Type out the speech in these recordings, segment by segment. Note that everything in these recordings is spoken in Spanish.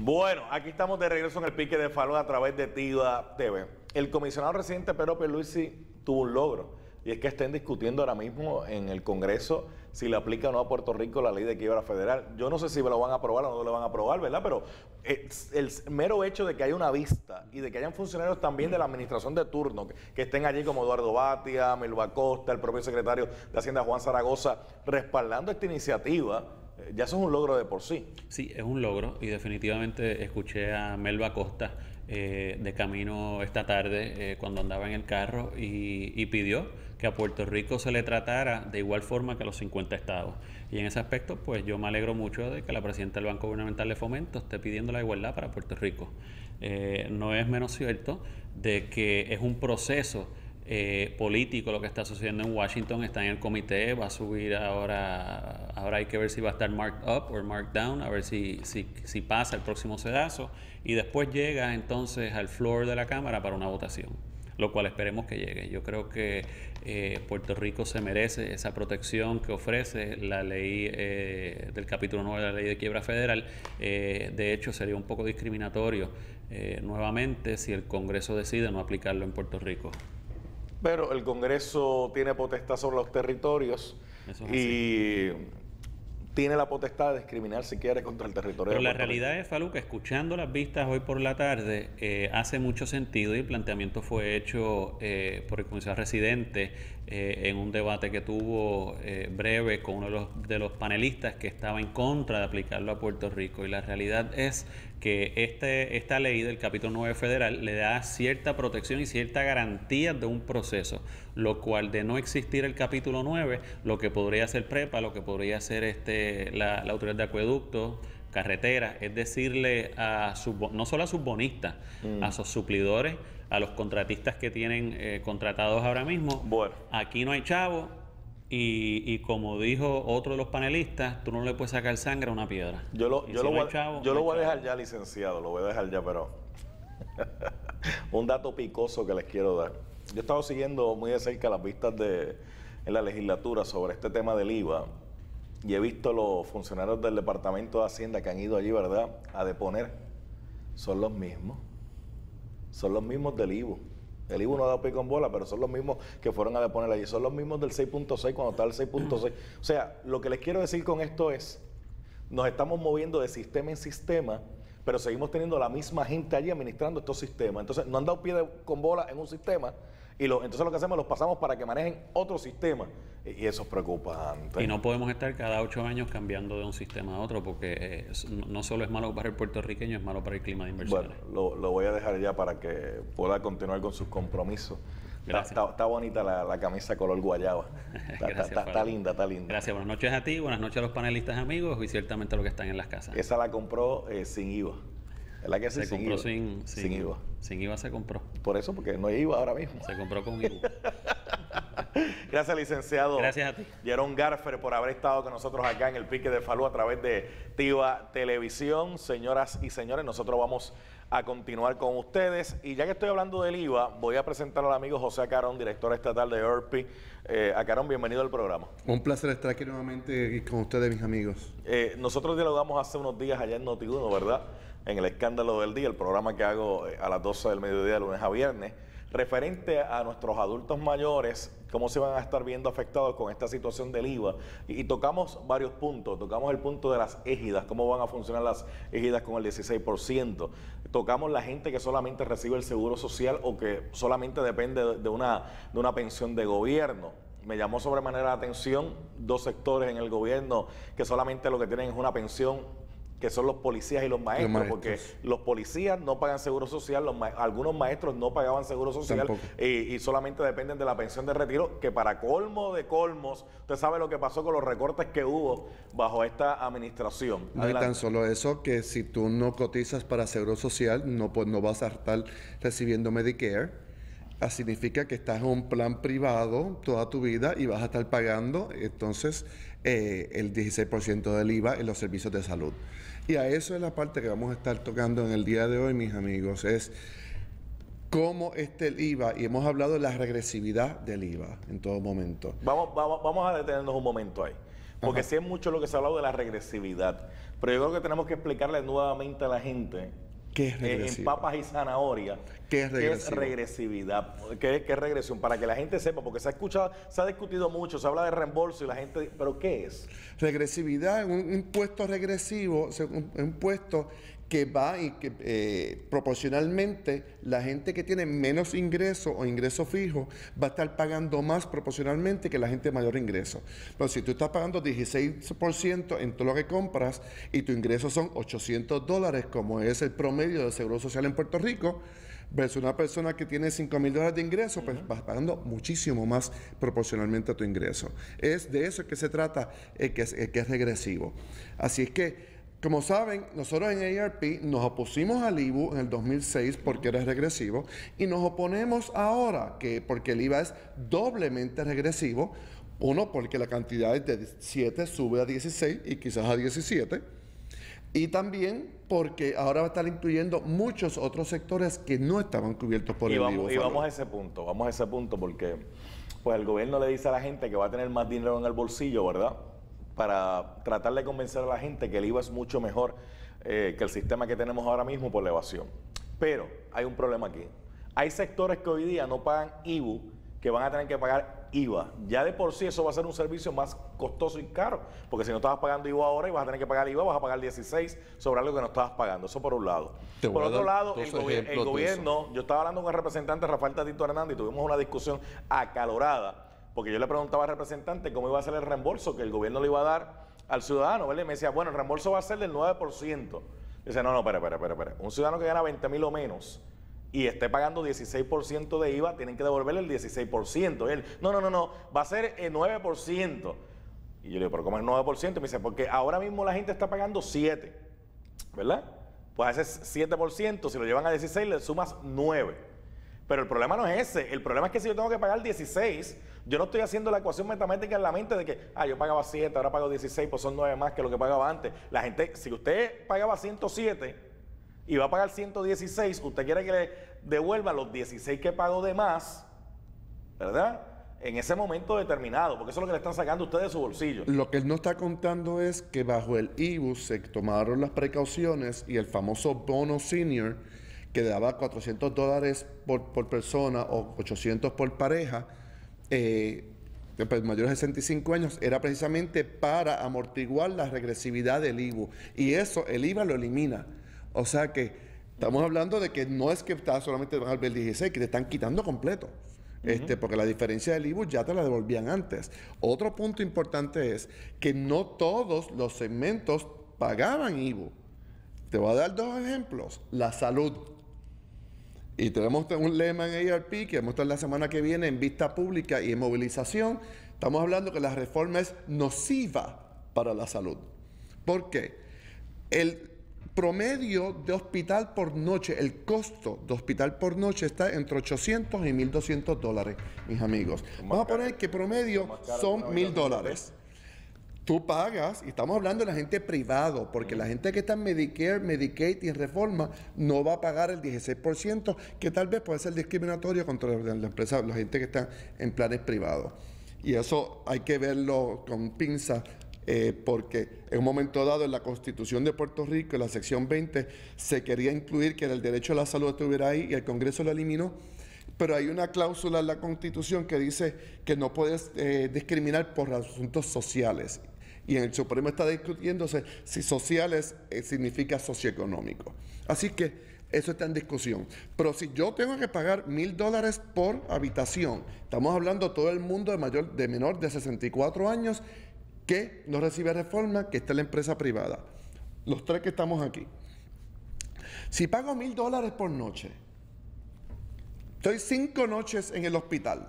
Bueno, aquí estamos de regreso en el pique de Falú a través de TIVA TV. El comisionado residente Pedro Pierluisi tuvo un logro, y es que estén discutiendo ahora mismo en el Congreso si le aplica o no a Puerto Rico la ley de quiebra federal. Yo no sé si lo van a aprobar o no lo van a aprobar, ¿verdad? Pero el mero hecho de que haya una vista y de que hayan funcionarios también de la administración de turno que estén allí como Eduardo Batia, Melba Acosta, el propio secretario de Hacienda Juan Zaragoza, respaldando esta iniciativa, ya eso es un logro de por sí. Sí, es un logro, y definitivamente escuché a Melba Acosta de camino esta tarde cuando andaba en el carro y pidió que a Puerto Rico se le tratara de igual forma que a los 50 estados. Y en ese aspecto, pues yo me alegro mucho de que la presidenta del Banco Gubernamental de Fomento esté pidiendo la igualdad para Puerto Rico. No es menos cierto de que es un proceso político lo que está sucediendo en Washington. Está en el comité, va a subir ahora hay que ver si va a estar marked up o marked down, a ver si pasa el próximo sedazo, y después llega entonces al floor de la Cámara para una votación, lo cual esperemos que llegue. Yo creo que Puerto Rico se merece esa protección que ofrece la ley del capítulo 9 de la ley de quiebra federal. De hecho, sería un poco discriminatorio nuevamente si el Congreso decide no aplicarlo en Puerto Rico. Pero el Congreso tiene potestad sobre los territorios y tiene la potestad de discriminar si quiere contra el territorio. Pero la realidad es, Falú, que escuchando las vistas hoy por la tarde hace mucho sentido, y el planteamiento fue hecho por el comisionado residente en un debate que tuvo breve con uno de los panelistas que estaba en contra de aplicarlo a Puerto Rico. Y la realidad es que esta ley del capítulo 9 federal le da cierta protección y cierta garantía de un proceso, lo cual, de no existir el capítulo 9, lo que podría hacer PREPA, lo que podría hacer la autoridad de acueductos, carreteras, es decirle no solo a sus bonistas, a sus suplidores, a los contratistas que tienen contratados ahora mismo, bueno, aquí no hay chavo, y como dijo otro de los panelistas, tú no le puedes sacar sangre a una piedra. Yo lo voy a dejar ya, licenciado, lo voy a dejar ya, pero un dato picoso que les quiero dar. Yo he estado siguiendo muy de cerca las vistas en la legislatura sobre este tema del IVA, y he visto los funcionarios del Departamento de Hacienda que han ido allí, ¿verdad?, a deponer. Son los mismos del IVU. El IVU no ha dado pico en bola, pero son los mismos que fueron a deponer allí. Son los mismos del 6.6 cuando está el 6.6. O sea, lo que les quiero decir con esto es, nos estamos moviendo de sistema en sistema, pero seguimos teniendo la misma gente allí administrando estos sistemas. Entonces, no han dado pie con bola en un sistema, y entonces lo que hacemos, los pasamos para que manejen otro sistema, y eso es preocupante. Y no podemos estar cada 8 años cambiando de un sistema a otro, porque no solo es malo para el puertorriqueño, es malo para el clima de inversiones. Bueno, lo voy a dejar ya para que pueda continuar con sus compromisos. Está bonita la camisa color guayaba. Está linda. Gracias, buenas noches a ti, buenas noches a los panelistas amigos, y ciertamente a los que están en las casas. Esa la compró sin IVA. ¿Verdad que sí? Se compró sin IVA. Sin IVA se compró. Por eso, porque no hay IVA ahora mismo. Se compró con IVA. Gracias, licenciado. Gracias a ti. Jerón Garfer, por haber estado con nosotros acá en el Pique de Falú a través de TIVA Televisión. Señoras y señores, nosotros vamos a continuar con ustedes. Y ya que estoy hablando del IVA, voy a presentar al amigo José Acarón, director estatal de IRPI. Acarón, bienvenido al programa. Un placer estar aquí nuevamente con ustedes, mis amigos. Nosotros dialogamos hace unos días allá en Noti1, ¿verdad?, en el Escándalo del Día, el programa que hago a las 12 del mediodía, lunes a viernes, referente a nuestros adultos mayores, cómo se van a estar viendo afectados con esta situación del IVA. Y tocamos varios puntos. Tocamos el punto de las égidas, cómo van a funcionar las égidas con el 16%. Tocamos la gente que solamente recibe el seguro social o que solamente depende de una pensión de gobierno. Me llamó sobremanera la atención 2 sectores en el gobierno que solamente lo que tienen es una pensión, que son los policías y los maestros, porque los policías no pagan seguro social, algunos maestros no pagaban seguro social y solamente dependen de la pensión de retiro, que para colmo de colmos, usted sabe lo que pasó con los recortes que hubo bajo esta administración. No, y tan solo eso, que si tú no cotizas para seguro social, no vas a estar recibiendo Medicare. Significa que estás en un plan privado toda tu vida y vas a estar pagando entonces el 16% del IVA en los servicios de salud. Y a eso es la parte que vamos a estar tocando en el día de hoy, mis amigos, es cómo el IVA, y hemos hablado de la regresividad del IVA en todo momento. Vamos a detenernos un momento ahí. porque sí es mucho lo que se ha hablado de la regresividad, pero yo creo que tenemos que explicarle nuevamente a la gente ¿Qué es regresivo? en papas y zanahoria, ¿Qué es regresivo? regresividad, qué es regresión, para que la gente sepa, porque se ha escuchado, se ha discutido mucho, se habla de reembolso y la gente, pero ¿qué es? Regresividad, un impuesto regresivo, un impuesto que va y que proporcionalmente la gente que tiene menos ingreso o ingreso fijo va a estar pagando más proporcionalmente que la gente de mayor ingreso. Pero si tú estás pagando 16% en todo lo que compras y tu ingreso son $800, como es el promedio del Seguro Social en Puerto Rico, versus una persona que tiene $5,000 de ingreso, pues vas pagando muchísimo más proporcionalmente a tu ingreso. Es de eso que se trata, que es regresivo. Así es que, como saben, nosotros en AARP nos opusimos al IBU en el 2006 porque era regresivo y nos oponemos ahora porque el IVA es doblemente regresivo. Uno, porque la cantidad de 7 sube a 16 y quizás a 17. Y también porque ahora va a estar incluyendo muchos otros sectores que no estaban cubiertos por el IVU. Y vamos a ese punto porque pues el gobierno le dice a la gente que va a tener más dinero en el bolsillo, ¿verdad? Para tratar de convencer a la gente que el IVA es mucho mejor que el sistema que tenemos ahora mismo por la evasión. Pero hay un problema aquí. Hay sectores que hoy día no pagan IVU, que van a tener que pagar IVA. Ya de por sí eso va a ser un servicio más costoso y caro, porque si no estabas pagando IVA ahora y vas a tener que pagar IVA, vas a pagar 16 sobre algo que no estabas pagando. Eso por un lado. Por otro lado, el gobierno, yo estaba hablando con el representante Rafael Tatito Hernández y tuvimos una discusión acalorada, porque yo le preguntaba al representante cómo iba a ser el reembolso que el gobierno le iba a dar al ciudadano, ¿verdad? Y me decía, bueno, el reembolso va a ser del 9%. Dice, no, espera. Un ciudadano que gana 20,000 o menos y esté pagando 16% de IVA, tienen que devolverle el 16%. Y él, no, va a ser el 9%. Y yo le digo, ¿pero cómo es el 9%? Y me dice, porque ahora mismo la gente está pagando 7%, ¿verdad? Pues ese 7%, si lo llevan a 16, le sumas 9%. Pero el problema no es ese. El problema es que si yo tengo que pagar 16, yo no estoy haciendo la ecuación matemática en la mente de que, yo pagaba 7, ahora pago 16, pues son 9 más que lo que pagaba antes. La gente, si usted pagaba 107 y va a pagar 116, usted quiere que le devuelva los 16 que pagó de más, ¿verdad? En ese momento determinado, porque eso es lo que le están sacando a ustedes de su bolsillo. Lo que él no está contando es que bajo el IVU se tomaron las precauciones y el famoso bono senior, que daba $400 por persona o 800 por pareja, pues mayores de 65 años, era precisamente para amortiguar la regresividad del IVU. Y eso, el IVA lo elimina. O sea que estamos hablando de que no es que está solamente van al ver 16, que te están quitando completo. Porque la diferencia del IVU ya te la devolvían antes. Otro punto importante es que no todos los segmentos pagaban IVU. Te voy a dar 2 ejemplos. La salud. Y tenemos un lema en AARP que vamos a estar la semana que viene en vista pública y en movilización. Estamos hablando que la reforma es nociva para la salud. ¿Por qué? El promedio de hospital por noche, el costo de hospital por noche está entre $800 y $1,200, mis amigos. Vamos a poner que promedio son $1,000. Tú pagas, y estamos hablando de la gente privado, porque la gente que está en Medicare, Medicaid y en reforma no va a pagar el 16%, que tal vez puede ser discriminatorio contra la empresa, la gente que está en planes privados. Y eso hay que verlo con pinza, porque en un momento dado en la Constitución de Puerto Rico, en la sección 20, se quería incluir que el derecho a la salud estuviera ahí y el Congreso lo eliminó. Pero hay una cláusula en la Constitución que dice que no puedes discriminar por asuntos sociales. Y en el Supremo está discutiéndose si sociales significa socioeconómico. Así que eso está en discusión. Pero si yo tengo que pagar $1,000 por habitación, estamos hablando todo el mundo de menor de 64 años que no recibe reforma, que está en la empresa privada. Los 3 que estamos aquí. Si pago $1,000 por noche, estoy 5 noches en el hospital.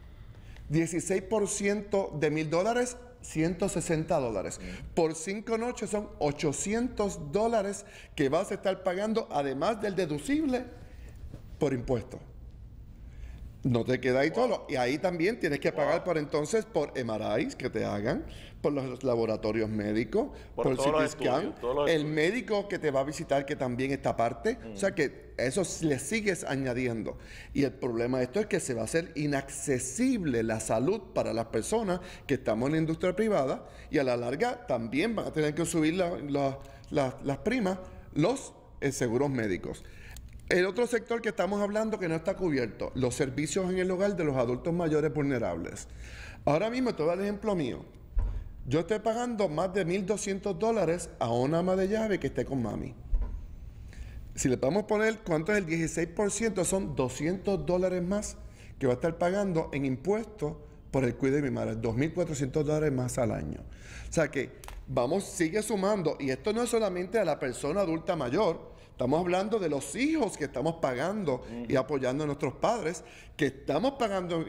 16% de $1,000, $160. Por 5 noches son $800 que vas a estar pagando, además del deducible, por impuestos. No te queda ahí solo. Y ahí también tienes que pagar por entonces por MRIs que te hagan, por los laboratorios médicos, por el todos los CT scan, estudios, todos los el estudios. médico que te va a visitar que también está aparte. O sea que eso le sigues añadiendo. Y el problema de esto es que se va a hacer inaccesible la salud para las personas que estamos en la industria privada y a la larga también van a tener que subir las primas, los seguros médicos. El otro sector que estamos hablando que no está cubierto, los servicios en el hogar de los adultos mayores vulnerables. Ahora mismo, te voy a dar el ejemplo mío. Yo estoy pagando más de $1,200 a una ama de llave que esté con mami. Si le podemos poner cuánto es el 16%, son $200 más que va a estar pagando en impuestos por el cuidado de mi madre, $2,400 más al año. O sea que sigue sumando, y esto no es solamente a la persona adulta mayor. Estamos hablando de los hijos que estamos pagando y apoyando a nuestros padres, que estamos pagando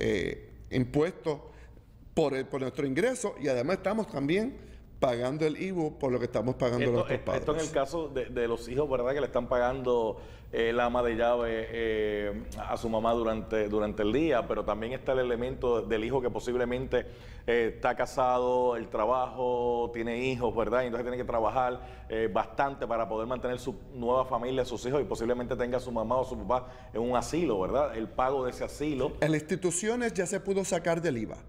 impuestos por nuestro ingreso y además estamos también pagando el IVU por lo que estamos pagando a nuestros padres. Esto en el caso de los hijos, ¿verdad? Que le están pagando la ama de llave a su mamá durante el día, pero también está el elemento del hijo que posiblemente está casado, el trabajo, tiene hijos, ¿verdad? Y entonces tiene que trabajar bastante para poder mantener su nueva familia, sus hijos, y posiblemente tenga a su mamá o su papá en un asilo, ¿verdad? El pago de ese asilo. En las instituciones ya se pudo sacar del IVA.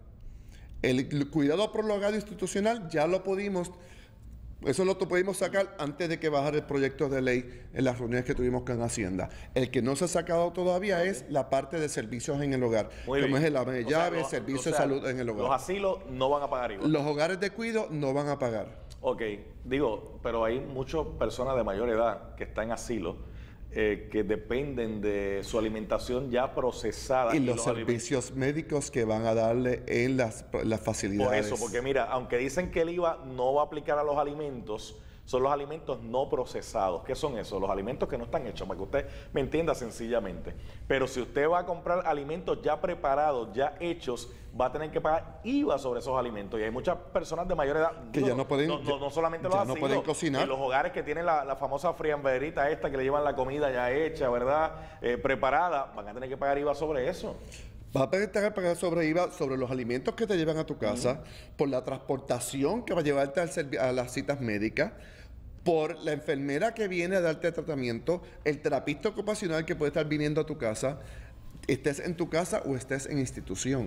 El cuidado prolongado institucional ya lo pudimos, eso lo pudimos sacar antes de que bajara el proyecto de ley en las reuniones que tuvimos con Hacienda. El que no se ha sacado todavía es la parte de servicios en el hogar, como es el ama de llave, servicio de salud en el hogar. Los asilos no van a pagar igual. Los hogares de cuidado no van a pagar. Ok, pero hay muchas personas de mayor edad que están en asilo, que dependen de su alimentación ya procesada. Y los servicios médicos que van a darle en las facilidades. Por eso, porque mira, aunque dicen que el IVA no va a aplicar a los alimentos, son los alimentos no procesados. ¿Qué son esos? Los alimentos que no están hechos, para que usted me entienda sencillamente. Pero si usted va a comprar alimentos ya preparados, ya hechos, va a tener que pagar IVA sobre esos alimentos. Y hay muchas personas de mayor edad que ya no pueden, no solamente los asilos, no pueden cocinar. En los hogares que tienen la famosa friamberita esta que le llevan la comida ya hecha, ¿verdad? Preparada, van a tener que pagar IVA sobre eso. Vas a tener que pagar sobre IVA sobre los alimentos que te llevan a tu casa, por la transportación que va a llevarte a las citas médicas, por la enfermera que viene a darte tratamiento, el terapista ocupacional que puede estar viniendo a tu casa, estés en tu casa o estés en institución.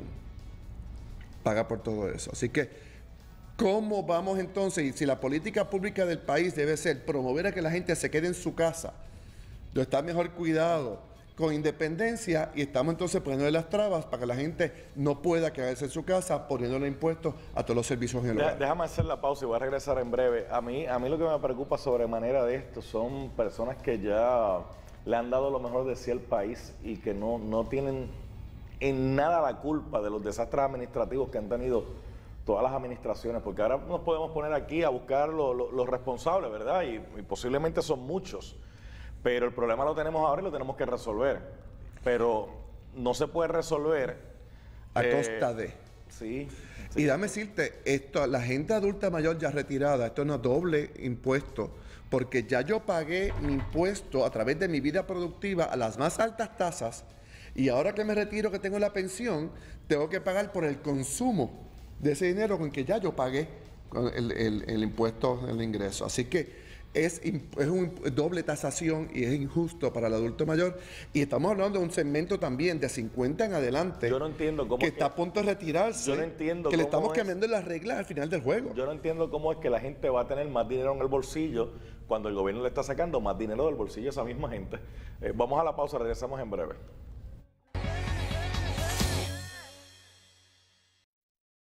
Paga por todo eso. Así que, ¿cómo vamos entonces? Y si la política pública del país debe ser promover a que la gente se quede en su casa, donde está mejor cuidado, con independencia, y estamos entonces poniéndole las trabas para que la gente no pueda quedarse en su casa poniéndole impuestos a todos los servicios en el hogar. Déjame hacer la pausa y voy a regresar en breve. A mí lo que me preocupa sobremanera de esto son personas que ya le han dado lo mejor de sí al país y que no tienen en nada la culpa de los desastres administrativos que han tenido todas las administraciones, porque ahora nos podemos poner aquí a buscar los responsables, ¿verdad? Y posiblemente son muchos. Pero el problema lo tenemos ahora y lo tenemos que resolver. Pero no se puede resolver a costa de. Sí. Y dame decirte, la gente adulta mayor ya retirada, esto no es doble impuesto, porque ya yo pagué mi impuesto a través de mi vida productiva a las más altas tasas, y ahora que me retiro, que tengo la pensión, tengo que pagar por el consumo de ese dinero con que ya yo pagué con el impuesto del ingreso. Así que es una doble tasación y es injusto para el adulto mayor. Y estamos hablando de un segmento también de 50 en adelante. Yo no entiendo cómo que está a punto de retirarse. Yo no entiendo que le estamos es, cambiando las reglas al final del juego. Yo no entiendo cómo es que la gente va a tener más dinero en el bolsillo cuando el gobierno le está sacando más dinero del bolsillo a esa misma gente. Vamos a la pausa, regresamos en breve.